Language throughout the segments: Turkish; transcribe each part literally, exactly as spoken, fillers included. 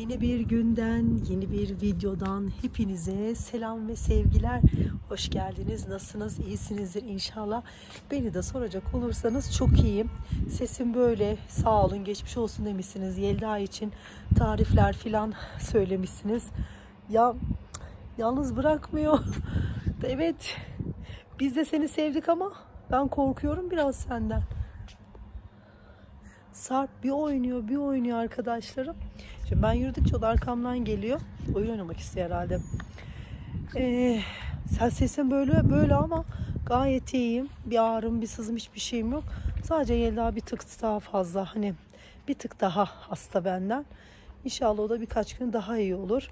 Yeni bir günden, yeni bir videodan hepinize selam ve sevgiler. Hoş geldiniz. Nasılsınız? İyisinizdir inşallah. Beni de soracak olursanız çok iyiyim. Sesim böyle. Sağ olun, geçmiş olsun demişsiniz. Yelda için tarifler filan söylemişsiniz. Ya yalnız bırakmıyor. Evet. Biz de seni sevdik ama ben korkuyorum biraz senden. Sarp bir oynuyor, bir oynuyor arkadaşlarım. Şimdi ben yürüdükçe o da arkamdan geliyor. Oyun oynamak istiyor herhalde. Ee, sen sesin böyle böyle ama gayet iyiyim. Bir ağrım, bir sızım, hiçbir şeyim yok. Sadece Yelda bir tık daha fazla. Hani bir tık daha hasta benden. İnşallah o da birkaç gün daha iyi olur.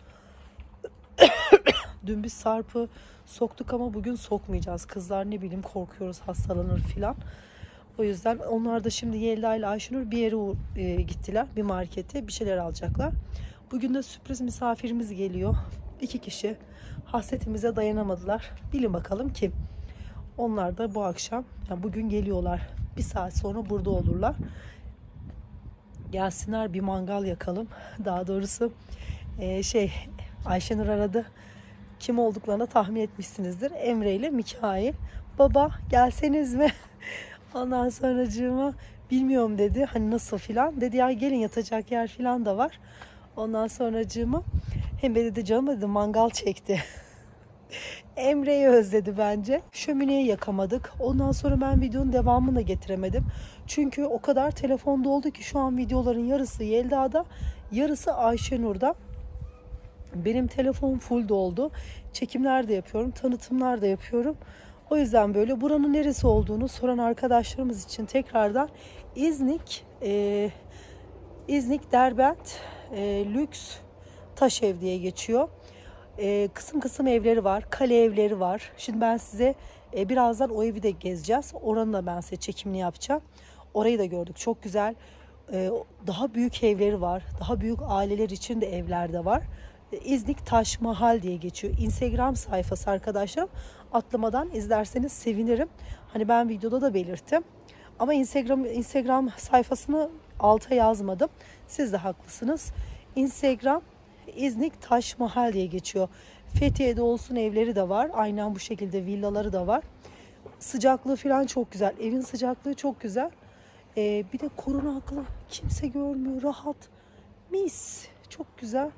Dün biz Sarp'ı soktuk ama bugün sokmayacağız. Kızlar ne bileyim korkuyoruz hastalanır filan. O yüzden onlar da şimdi Yelda ile Ayşenur bir yere e, gittiler. Bir markete bir şeyler alacaklar. Bugün de sürpriz misafirimiz geliyor. İki kişi hasretimize dayanamadılar. Bilin bakalım kim? Onlar da bu akşam, yani bugün geliyorlar. Bir saat sonra burada olurlar. Gelsinler bir mangal yakalım. Daha doğrusu e, şey Ayşenur aradı. Kim olduklarını tahmin etmişsinizdir. Emre ile Mikail. Baba gelseniz mi? Ondan sonracığıma bilmiyorum dedi. Hani nasıl filan. Dedi ya gelin yatacak yer filan da var. Ondan sonracığıma hem de dedi canım dedi mangal çekti. Emre'yi özledi bence. Şömineyi yakamadık. Ondan sonra ben videonun devamını da getiremedim. Çünkü o kadar telefonda oldu ki şu an videoların yarısı Yelda'da, yarısı Ayşenur'da. Benim telefon full doldu. Çekimler de yapıyorum, tanıtımlar da yapıyorum. O yüzden böyle buranın neresi olduğunu soran arkadaşlarımız için tekrardan İznik, e, İznik Derbent e, Lüks Taşev diye geçiyor. E, kısım kısım evleri var, kale evleri var. Şimdi ben size e, birazdan o evi de gezeceğiz. Oranın da ben size çekimini yapacağım. Orayı da gördük, çok güzel. E, daha büyük evleri var, daha büyük aileler için de evler de var. İznik Taş Mahal diye geçiyor. Instagram sayfası arkadaşlarım. Atlamadan izlerseniz sevinirim. Hani ben videoda da belirttim. Ama Instagram Instagram sayfasını alta yazmadım. Siz de haklısınız. Instagram İznik Taş Mahal diye geçiyor. Fethiye'de olsun evleri de var. Aynen bu şekilde villaları da var. Sıcaklığı falan çok güzel. Evin sıcaklığı çok güzel. Ee, bir de korunaklı. Kimse görmüyor. Rahat. Mis. Çok güzel.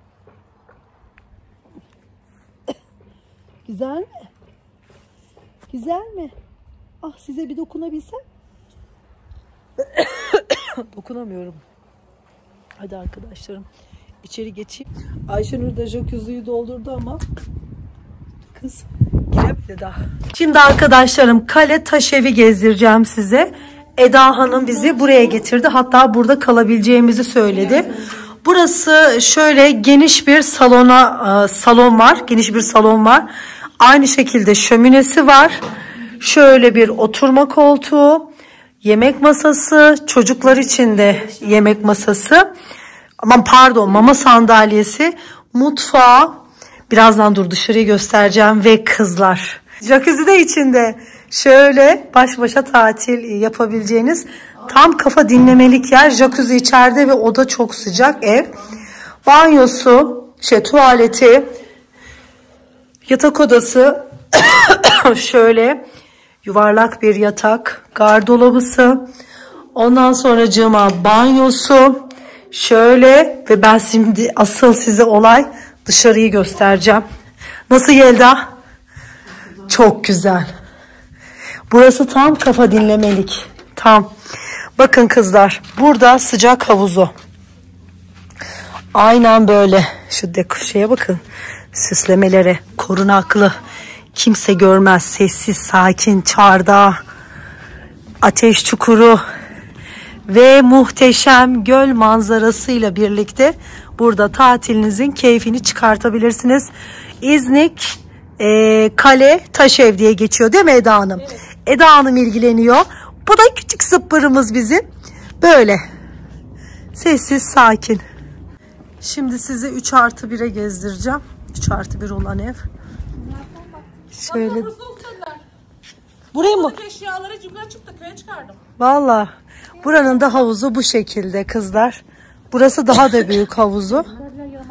Güzel mi? Güzel mi? Ah size bir dokunabilsem. Dokunamıyorum. Hadi arkadaşlarım içeri geçeyim. Ayşenur da jacuzziyi doldurdu ama kız giremedi daha. Şimdi arkadaşlarım kale taş evi gezdireceğim size. Eda Hanım bizi buraya getirdi. Hatta burada kalabileceğimizi söyledi. Burası şöyle geniş bir salona salon var. Geniş bir salon var. Aynı şekilde şöminesi var. Şöyle bir oturma koltuğu, yemek masası, çocuklar için de yemek masası. Aman pardon, mama sandalyesi, mutfağı. Birazdan dur dışarıyı göstereceğim ve kızlar. Jacuzzi de içinde. Şöyle baş başa tatil yapabileceğiniz tam kafa dinlemelik yer. Jacuzzi içeride ve oda çok sıcak ev. Banyosu, şey tuvaleti, yatak odası, şöyle yuvarlak bir yatak, gardırobası, ondan sonracığıma banyosu, şöyle ve ben şimdi asıl size olay dışarıyı göstereceğim. Nasıl Yelda? Çok güzel. Burası tam kafa dinlemelik. Tam. Bakın kızlar, burada sıcak havuzu. Aynen böyle. Şu şeye bakın. Süslemelere, korunaklı. Kimse görmez. Sessiz, sakin, çardağı. Ateş çukuru. Ve muhteşem göl manzarasıyla birlikte burada tatilinizin keyfini çıkartabilirsiniz. İznik e, Kale Taşev diye geçiyor değil mi Eda Hanım? Evet. Eda Hanım ilgileniyor. Bu da küçük zıppırımız bizim. Böyle. Sessiz, sakin. Şimdi size üç artı bire gezdireceğim. üç artı bir olan ev. Şöyle. Buraya mı? Eşyaları cümle çıktı, köye çıkardım. Valla. Buranın da havuzu bu şekilde kızlar. Burası daha da büyük havuzu.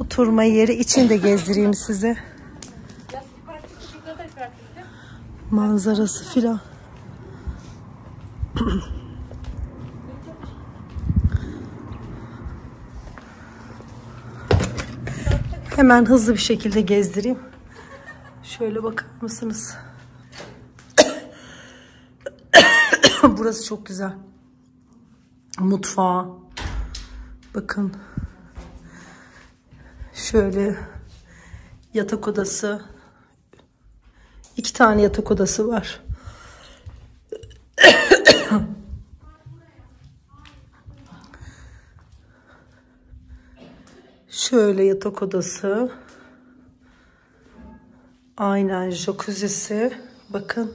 Oturma yeri, içini de gezdireyim size. Manzarası filan. Hemen hızlı bir şekilde gezdireyim. Şöyle bakar mısınız? Burası çok güzel. Mutfağı. Bakın. Şöyle yatak odası. İki tane yatak odası var. Şöyle yatak odası. Aynen jacuzzi'si. Bakın.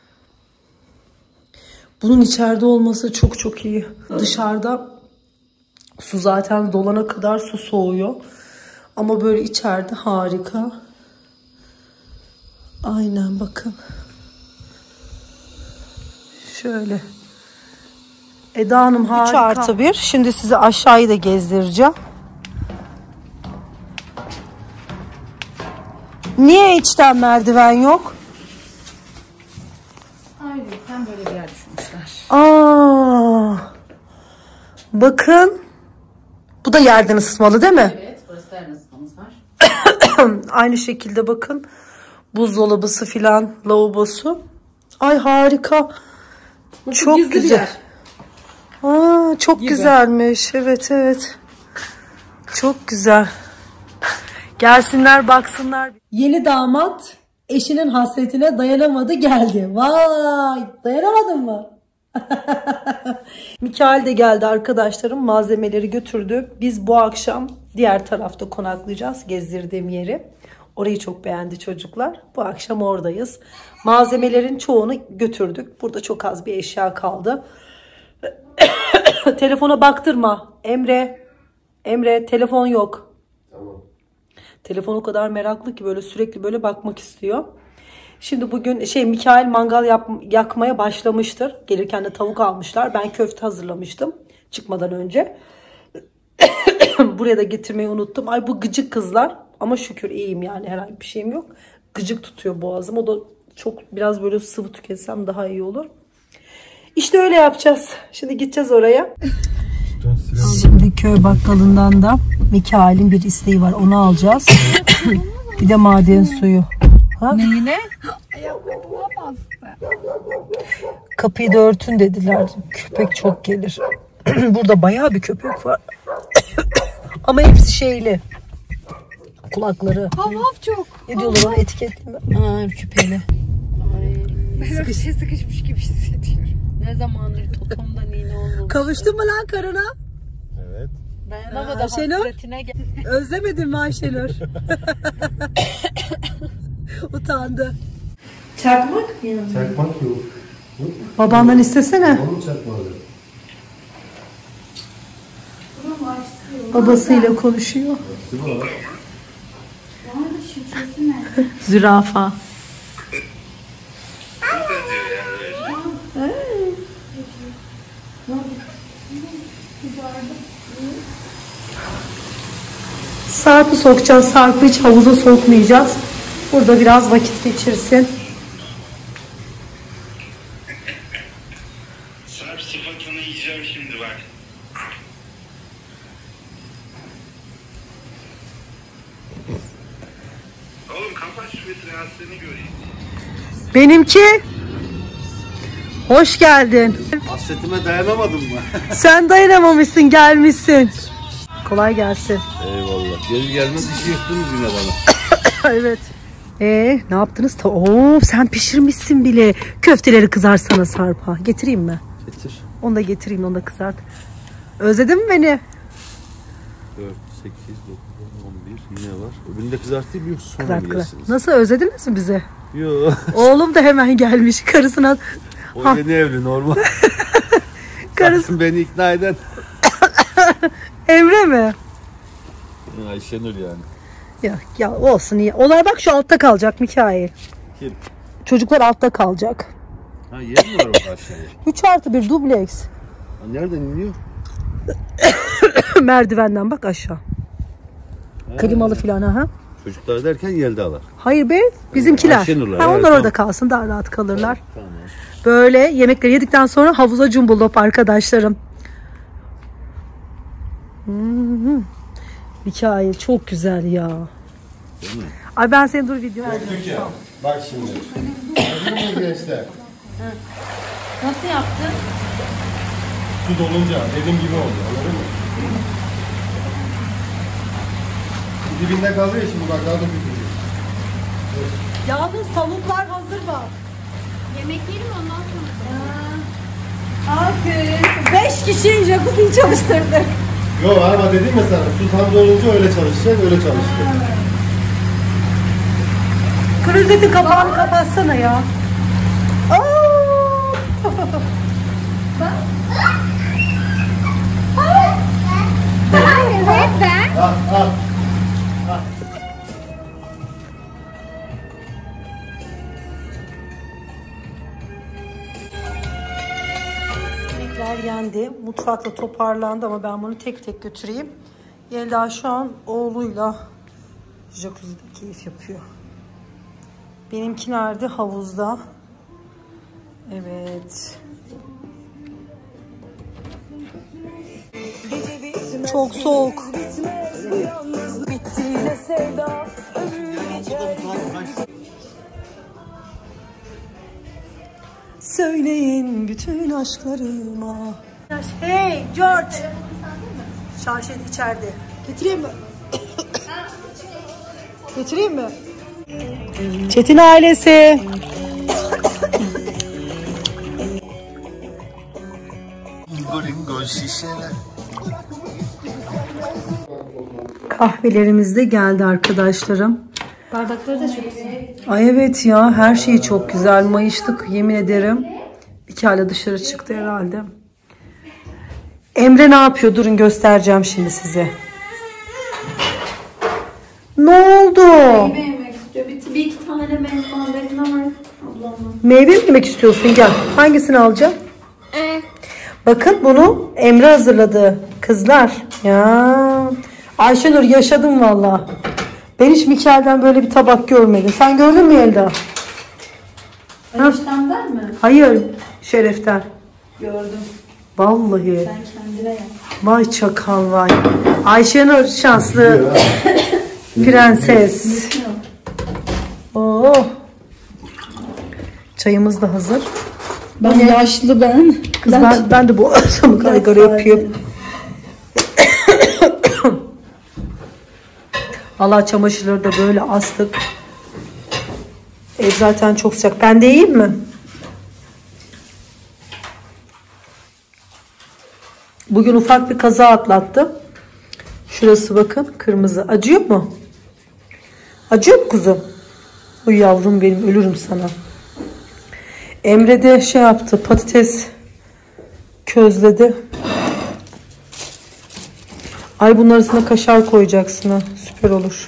Bunun içeride olması çok çok iyi. Dışarıda su zaten dolana kadar su soğuyor. Ama böyle içeride harika. Aynen bakın. Şöyle. Eda Hanım harika. üç artı bir. Şimdi size aşağıyı da gezdireceğim. Niye içten merdiven yok? Ayrıca böyle bir yer düşünmüşler. Aa, bakın. Bu da yerden ısıtmalı değil mi? Evet, burası da yerden ısıtmamız var. Aynı şekilde bakın. Buzdolabısı filan, lavabosu. Ay harika. Nasıl çok güzel. Aa, çok Gibi. güzelmiş. Evet evet. Çok güzel. Gelsinler baksınlar. Yeni damat eşinin hasretine dayanamadı geldi. Vay, dayanamadın mı? Mikail de geldi arkadaşlarım. Malzemeleri götürdü. Biz bu akşam diğer tarafta konaklayacağız. Gezdirdiğim yeri. Orayı çok beğendi çocuklar. Bu akşam oradayız. Malzemelerin çoğunu götürdük. Burada çok az bir eşya kaldı. Telefona baktırma. Emre. Emre telefon yok. Tamam. Telefon o kadar meraklı ki böyle sürekli böyle bakmak istiyor. Şimdi bugün şey Mikail mangal yap, yakmaya başlamıştır. Gelirken de tavuk almışlar. Ben köfte hazırlamıştım çıkmadan önce. Buraya da getirmeyi unuttum. Ay bu gıcık kızlar. Ama şükür iyiyim yani herhangi bir şeyim yok. Gıcık tutuyor boğazım. O da çok biraz böyle sıvı tüketsem daha iyi olur. İşte öyle yapacağız. Şimdi gideceğiz oraya. Şimdi köy bakkalından da Mikail'in bir isteği var. Onu alacağız. Bir de maden suyu. Ha? Neyine? Kapıyı da örtün dediler. Köpek çok gelir. Burada bayağı bir köpek var. Ama hepsi şeyli. Kulakları. Hav hav çok. Ne diyorlar ona, etiketli mi? Aa, küpeli. Sıkış. Şey sıkışmış gibi hissediyorum. Ne zamandır totomda nine oldu. Kavuştun mu lan karına? Evet. Dayanamadı Ayşenur? hasretine gel. Özlemedin mi Ayşenur? Utandı. Çakmak mı yanında? Çakmak yok. Babandan istesene. Onun çakmağı. Babasıyla konuşuyor. Değil mi? Zürafa. Sarp'ı sokacağız. Sarp'ı hiç havuza sokmayacağız. Burada biraz vakit geçirsin. Sarp sıfatını yiyeceğim şimdi bak. Oğlum kapat şu veterinasını göreyim. Benimki. Hoş geldin. Hasretime dayanamadın mı? Sen dayanamamışsın, gelmişsin. Kolay gelsin. Eyvallah. Gelir gelmez işi yıktınız yine bana. Evet. Ee, ne yaptınız? Ta Oo, sen pişirmişsin bile. Köfteleri kızarsana Sarp'a. Getireyim mi? Getir. Onu da getireyim, onu da kızart. Özledin mi beni? dört, sekiz, dokuz, on bir yine var. Öbürünü de kızartayım mı yoksa sonra Kızart, mı kızart. yersiniz? Nasıl, özlediniz mi bizi? Yok. Oğlum da hemen gelmiş karısına. O Ha. yeni evli normal. Karısı Zaten beni ikna eden. Emre mi? Ayşenur yani. Ya, ya olsun iyi. Onlar bak şu altta kalacak Mikail. Kim? Çocuklar altta kalacak. Ha yer mi var orada aşağıya? üç artı bir dubleks. Ha, nereden iniyor? Merdivenden bak aşağı. Klimalı filan ha. Çocuklar derken Yelda'lar. Hayır be, bizimkiler. Ayşenurlar, Ha, evet, onlar tamam. orada kalsın, daha rahat kalırlar. Tamam. Böyle yemekleri yedikten sonra havuza cumbulop arkadaşlarım. Hmm. Hikaye çok güzel ya. Ay ben seni dur video Türkiye. Bak şimdi. Gördünüz mü gençler? Nasıl yaptın? Su dolunca dediğim gibi oldu. Anladın mı? Dibinde kalıyor şimdi bak daha da büyüyor. Yalnız tavuklar hazır bak. Yemek yiyelim ondan sonra. Aferin. Beş kişi jacuzziyi çalıştırdık. Yok ama dedim ya sana su tam dolunca öyle çalışacak öyle çalıştı. Klozetin kapağını kapatsana ya. Aa! Al al. Yemekler yendi. Mutfakta toparlandı ama ben bunu tek tek götüreyim. Yelda şu an oğluyla jacuzzi'de keyif yapıyor. Benimki nerede? Havuzda. Evet. Çok soğuk. Söyleyin bütün aşklarıma. Hey George. Şarjet içeride. Getireyim mi? Getireyim mi? Çetin ailesi. Kahvelerimiz de geldi arkadaşlarım. Bardakları da çok güzel. Ay evet ya, her şey çok güzel. Mayıştık yemin ederim. İki hala dışarı çıktı herhalde. Emre ne yapıyor? Durun göstereceğim şimdi size. Ne oldu? Meyve yemek istiyor. Bir, bir iki tane meyve mandalina var ablamla. Meyve mi yemek istiyorsun? Gel. Hangisini alacağım? Bakın bunu Emre hazırladı. Kızlar. Ya. Ayşenur yaşadım valla. Ben hiç Mikail'den böyle bir tabak görmedim. Sen gördün mü Yelda? Eniştemden mi? Hayır. Şereften. Gördüm. Vallahi. Sen kendine yap. Vay çakal vay. Ayşenur şanslı. Prenses. Oh. Çayımız da hazır. Ben yaşlı ben. Kız ben, ben de bu akşamı kaygara yapıyorum. Allah çamaşırları da böyle astık. Ev zaten çok sıcak. Ben de yiyeyim mi? Bugün ufak bir kaza atlattım. Şurası bakın kırmızı. Acıyor mu? Acıyor mu kuzum? Uy yavrum benim, ölürüm sana. Emre de şey yaptı, patates közledi. Ay bunun arasına kaşar koyacaksın ha. Süper olur.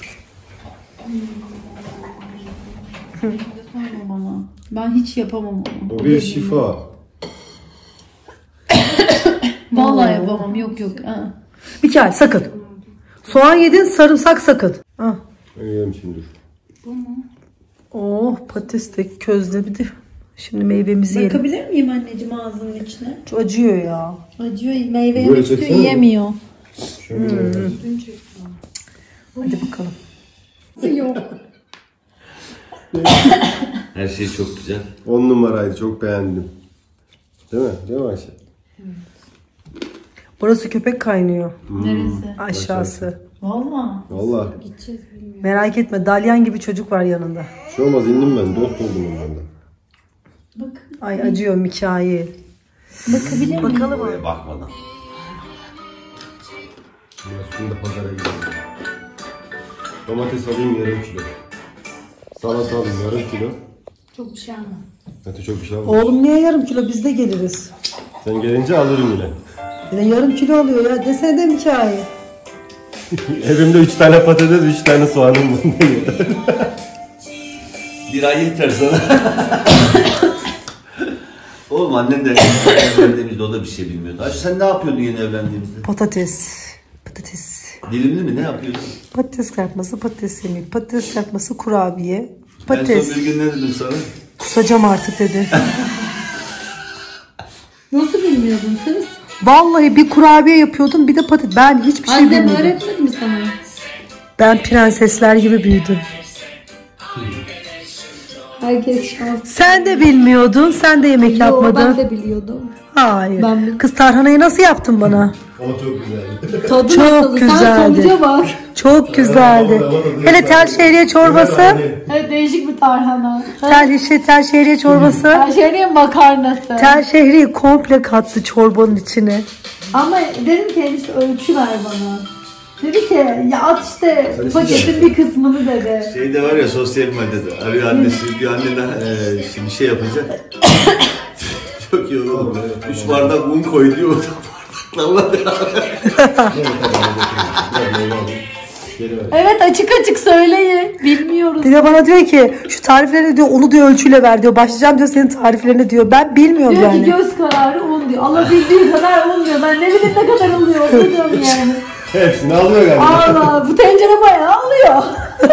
Bana. Ben hiç yapamam onu. O bir şifa. Vallahi yapamam. Yok yok. Ha. Mikael sakın. Soğan yedin, sarımsak sakın. Ah. Ben yerim şimdi dur. Oh patates de közledi. Şimdi meyvemizi yiyelim. Bakabilir miyim anneciğim ağzının içine? Çok acıyor ya. Acıyor. Meyve Böyle yemek istiyor. çeksene. Yiyemiyor. Şöyle hmm. Hadi bakalım. Yok. Her şey çok güzel. On numaraydı çok beğendim. Değil mi? Değil mi Ayşe? Orası köpek kaynıyor. Neresi? Aşağısı. Valla. Valla. Gideceğiz bilmiyorum. Merak etme, dalyan gibi çocuk var yanında. Bir şey olmaz indim ben. Dost oldum onlardan. Bak. Ay acıyor Mikail. Bakabilir miyim? Bakalım mı? Oraya bakmadan. Biraz şimdi pazara gidelim. Domates alayım yarım kilo. Salata alayım yarım kilo. Çok bir şey ama. Mete çok bir şey alma. Oğlum niye yarım kilo, biz de geliriz. Sen gelince alırım yine. Yine yarım kilo alıyor ya. Desene de Mikail. Evimde üç tane patates, üç tane soğanım var. Bir ay yeter sana. Oğlum annen de evlendiğimizde o da bir şey bilmiyordu. Ayşe sen ne yapıyordun yeni evlendiğimizde? Patates. Patates. Dilimli mi? Ne yapıyorsun? Patates kızartması, patates yemeği, patates kızartması, kurabiye, En patates. son bir gün ne dedim sana? Kusacağım artık dedi. Nasıl bilmiyordun kız? Vallahi bir kurabiye yapıyordum, bir de patates. Ben hiçbir şey Annem bilmiyordum. öğretmedi mi sana? Ben prensesler gibi büyüdüm. Herkes şans. Sen de bilmiyordun, sen de yemek Yo, yapmadın. ben de biliyordum. Hayır. Ben bil- Kız tarhanayı nasıl yaptın bana? O çok güzeldi. Tadı Çok nasıldı? Sen güzeldi. sonuca bak. Çok güzeldi. Hele tel şehriye çorbası. Evet, değişik bir tarhana. Tel, işte tel şehriye çorbası. Her şeyin makarnası. Tel şehriye komple kattı çorbanın içine. Ama dedim ki işte ölçü ver bana. Dedi ki ya at işte paketin bir kısmını dedi. Şey de var ya sosyal medyada. Arıyor annesi bir anneden e, şimdi bir şey yapacak. Çok iyi oğlum. Üç bardak un koy diyor. Bardaklarla beraber. Evet, açık açık söyleyin. Bilmiyoruz. Bir de bana diyor ki şu tariflerini diyor onu diyor ölçüyle ver diyor. Başlayacağım diyor senin tariflerini diyor. Ben bilmiyorum Diyor yani. ki göz kararı un diyor. Alabildiği kadar un diyor. Ben ne bileyim ne kadar alıyor diyorum yani. Hepsini alıyor galiba. Allah, bu tencere bayağı alıyor.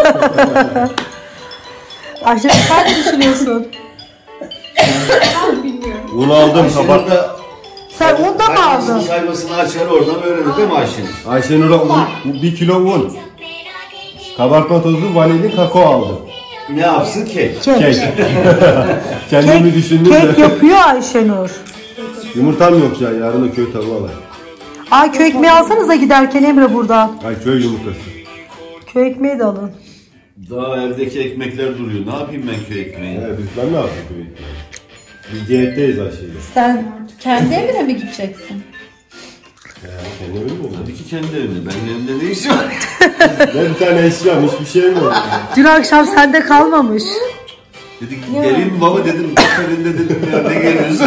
Ayşe sen ne düşünüyorsun? Ben bilmiyorum. Un aldım kabak. Kabartma. Sen ondan mı aldın? Saymasını açar oradan öğrenir değil mi Ayşe'nin? Ayşenur'a un, bir kilo un. Kabartma tozu, vanilin, kakao aldım. Ne yapsın kek? Kek. Kek. Kendimi Kek, düşündüm kek de. yapıyor Ayşenur. Yumurtam yok ya, yarın da köy tavuğu alayım. Ay köy ekmeği alsanıza giderken Emre burada. Ay köy yumurtası. Köy ekmeği de alın. Daha evdeki ekmekler duruyor. Ne yapayım ben köy ekmeği? Evet, biz ben ne yapayım köy ekmeği? Biz diyetteyiz Ayşe'yle. Sen kendi evine mi gideceksin? Ya, kendi öyle mi? Tabii ki kendi evinde. Benim evimde ne işi var? Ben bir tane eşyam, hiçbir şey mi yok? Dün akşam sende kalmamış. Dedik geleyim mi baba dedim. Elinde dedim ya ne geliyorsun?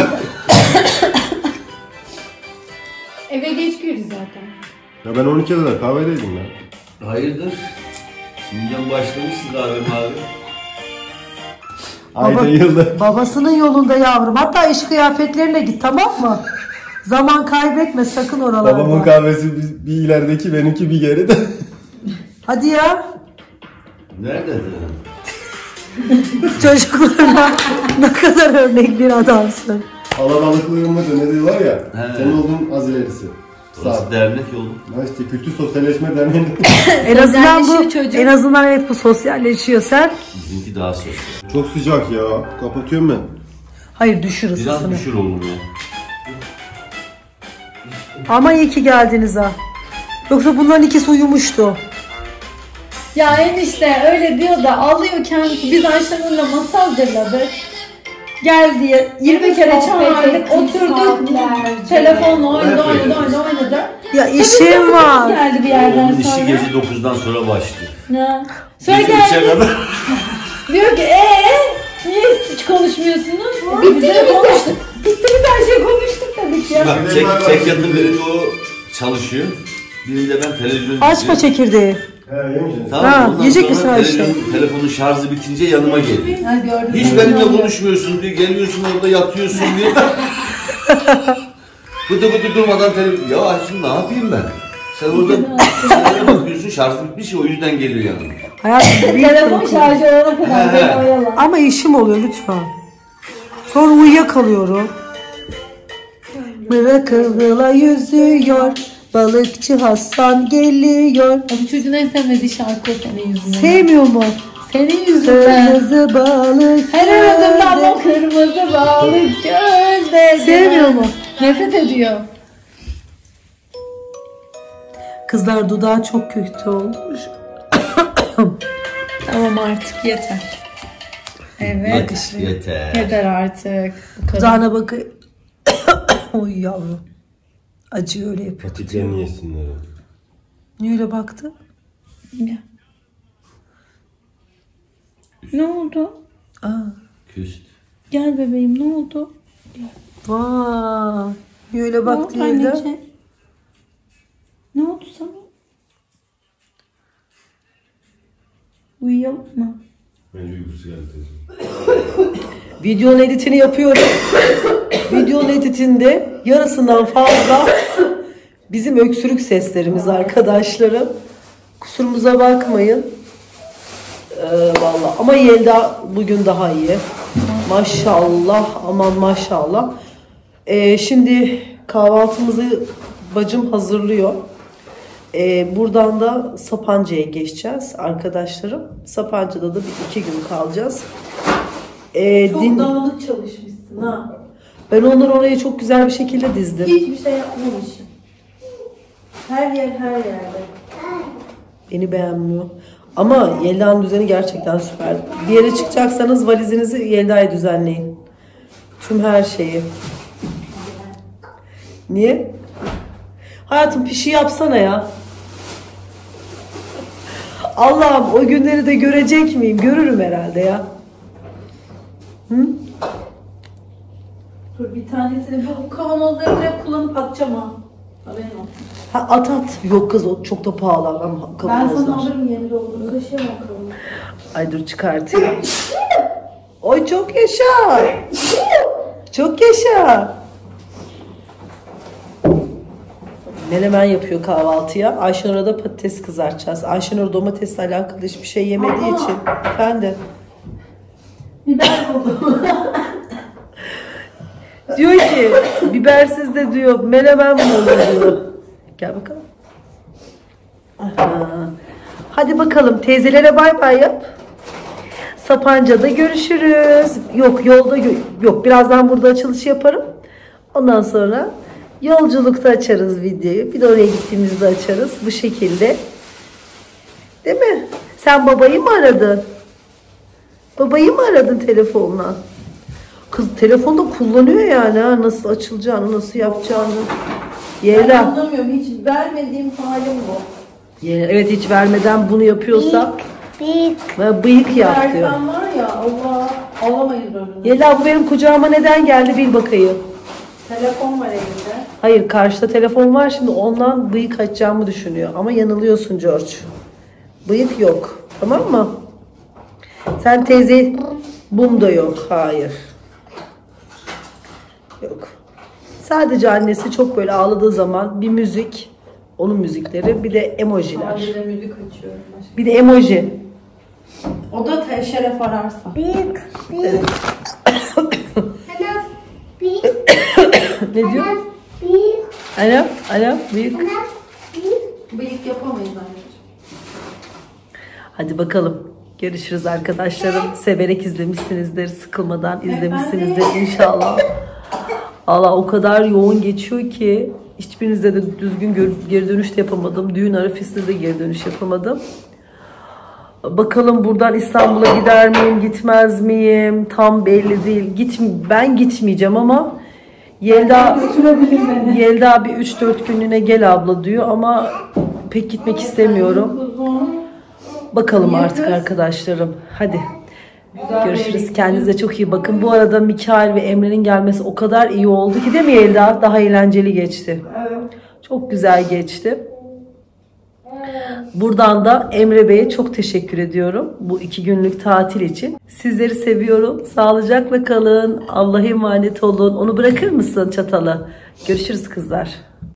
Eve geç girdi zaten. Ya ben on ikiye kadar kahvedeydim ya. Hayırdır? Şimdiden başlamışsın kahve mavi. Ayda yılda. Babasının yolunda yavrum. Hatta iş kıyafetlerine git tamam mı? Zaman kaybetme sakın oralarda. Babamın kahvesi bir, bir ilerideki, benimki bir geride. Hadi ya. Nerede? Çocuklarına ne kadar örnek bir adamsın. Alabalıklığın mıdır ne diyorlar ya. He. Senin olduğun az ilerisi. Sağ ol. Orası dernek oğlum. Ya işte Kültür Sosyalleşme Derneği'nde. En azından bu, Sosyalleşiyor çocuk. en azından evet bu sosyalleşiyor sen. Bizimki daha sosyal. Çok sıcak ya. Kapatıyorum ben. Hayır düşür Biraz ısısını. düşür oğlum ya. Ama iyi ki geldiniz ha. Yoksa bunların ikisi uyumuştu. Ya enişte öyle diyor da alıyor kendisi. Biz Ayşenur'la masa hazırladık. Gel diye yirmi kere çağırdık, oturduk. Telefonla oynadı, oynadı, oynadı, oynadı. Ya Tabii işim uykumuz var. geldi bir yerden Onun işi sonra. gece dokuzdan sonra başlıyor. Ya. Sonra Gece üçe geldi. kadar. Diyor ki eee niye hiç konuşmuyorsunuz? Bitti mi bize konuştuk. Bitti mi her şey konuştuk dedik ya. Bak çek, çek yatın birinde o çalışıyor. Birinde ben televizyon Açma izliyorum. çekirdeği. He yemişsin. Tamam, Ha, ondan yiyecek sonra misin Ayşe? televizyon- Telefonun şarjı bitince yanıma geliyor. Ha, gördüm. Hiç benimle konuşmuyorsun diyor. Geliyorsun orada yatıyorsun diyor. Bıdı bıdı durmadan televizyon. Ya şimdi ne yapayım ben? Sen orada şeylere bakıyorsun şarjı bitmiş ya o yüzden geliyor yanıma. Hayatım büyük Telefon korku. şarjı olana kadar beni oyalar. Ama işim oluyor lütfen. Sonra uyuyakalıyorum. Bırakıla yüzüyor. Balıkçı Hasan geliyor. Bu çocuğun en sevmediği şarkı o senin yüzünden. Sevmiyor mu? Senin yüzünden. Kırmızı balık. Her aradığımdan gölde. o kırmızı balık gölde. Sevmiyor mu? Nefret ediyor. Kızlar dudağı çok kötü olmuş. Tamam artık yeter. Evet. Yeter. Yeter. Yeter artık. Bu kadar. Dudağına bakın. Oy yavrum. Acıyor öyle yapıyor. Patiklerini yesinler. Niye öyle baktı? Ya. Ne oldu? Aa, Küst. Gel bebeğim ne oldu? vay. Niye öyle Ne baktı oldu öyle? anneciğim? Ne oldu sana? Uyuyalım mı? Bence uykusu geldi. Videonun editini yapıyorum. Videonun editinde yarısından fazla bizim öksürük seslerimiz arkadaşlarım. Kusurumuza bakmayın. Ee, vallahi ama Yelda bugün daha iyi. Maşallah, aman maşallah. Ee, şimdi kahvaltımızı bacım hazırlıyor. Ee, buradan da Sapanca'ya geçeceğiz arkadaşlarım. Sapanca'da da bir iki gün kalacağız. Ee, Çok din... dağınık çalışmışsın ha. Ben onları oraya çok güzel bir şekilde dizdim. Hiçbir şey yapmamışım. Her yer her yerde. Beni beğenmiyor. Ama Yelda'nın düzeni gerçekten süper. Bir yere çıkacaksanız valizinizi Yelda'ya düzenleyin. Tüm her şeyi. Niye? Hayatım pişi yapsana ya. Allah'ım o günleri de görecek miyim? Görürüm herhalde ya. Hı? Dur bir tanesini bu kavanozları direkt kullanıp atacağım ha. Haberin olsun. Ha, at at. Yok kız o çok da pahalı ama Ben kavanozlar. sana alırım yerinde olur. Kaşıyamam kavanozu. Ay dur çıkartayım. Oy çok yaşa. Çok yaşa. Menemen yapıyor kahvaltıya. Ayşenur'a da patates kızartacağız. Ayşenur domatesle alakalı hiçbir şey yemediği Aa. için. Efendim. Biber buldum. Diyor ki bibersiz de diyor menemen mi olur diyor. Gel bakalım. Aha. Hadi bakalım teyzelere bay bay yap. Sapanca'da görüşürüz. Yok yolda gö- yok birazdan burada açılış yaparım. Ondan sonra yolculukta açarız videoyu. Bir de oraya gittiğimizde açarız. Bu şekilde. Değil mi? Sen babayı mı aradın? Babayı mı aradın telefonla? Kız telefonda kullanıyor yani ha. Nasıl açılacağını, nasıl yapacağını. Ben Yelda. anlamıyorum. Hiç vermediğim halim bu. Ye- Evet hiç vermeden bunu yapıyorsa Bıyık. bana bıyık yap diyor. Versen var ya Allah alamayız önünü. Yelda bu benim kucağıma neden geldi bil bakayım. Telefon var elinde. Hayır karşıda telefon var şimdi ondan bıyık açacağımı düşünüyor. Ama yanılıyorsun George. Bıyık yok. Tamam mı? Sen teyze bum da yok. Hayır. Yok. Sadece annesi çok böyle ağladığı zaman bir müzik. Onun müzikleri bir de emojiler. Sadece müzik açıyorum. Başka. Bir de emoji. O da te- şeref ararsa. Bıyık. Bıyık. Ana. Bıyık. Ne diyor? Ana. Bıyık. Alo, alo, büyük. Ana. Bıyık. Bıyık yapamayız anneciğim. Hadi bakalım. Görüşürüz arkadaşlarım. Severek izlemişsinizdir. Sıkılmadan izlemişsinizdir inşallah. Allah o kadar yoğun geçiyor ki hiçbirinizde de düzgün gör- geri dönüş de yapamadım. Düğün arifesinde de geri dönüş yapamadım. Bakalım buradan İstanbul'a gider miyim, gitmez miyim? Tam belli değil. Git, ben gitmeyeceğim ama Yelda Yelda bir üç dört günlüğüne gel abla diyor ama pek gitmek istemiyorum. Bakalım Niye artık kız? arkadaşlarım. Hadi. Güzel Görüşürüz. bir- Kendinize çok iyi bakın. Bu arada Mikail ve Emre'nin gelmesi o kadar iyi oldu ki değil mi Yelda? Daha eğlenceli geçti. Evet. Çok güzel geçti. Buradan da Emre Bey'e çok teşekkür ediyorum bu iki günlük tatil için. Sizleri seviyorum. Sağlıcakla kalın. Allah'a emanet olun. Onu bırakır mısın çatalı? Görüşürüz kızlar.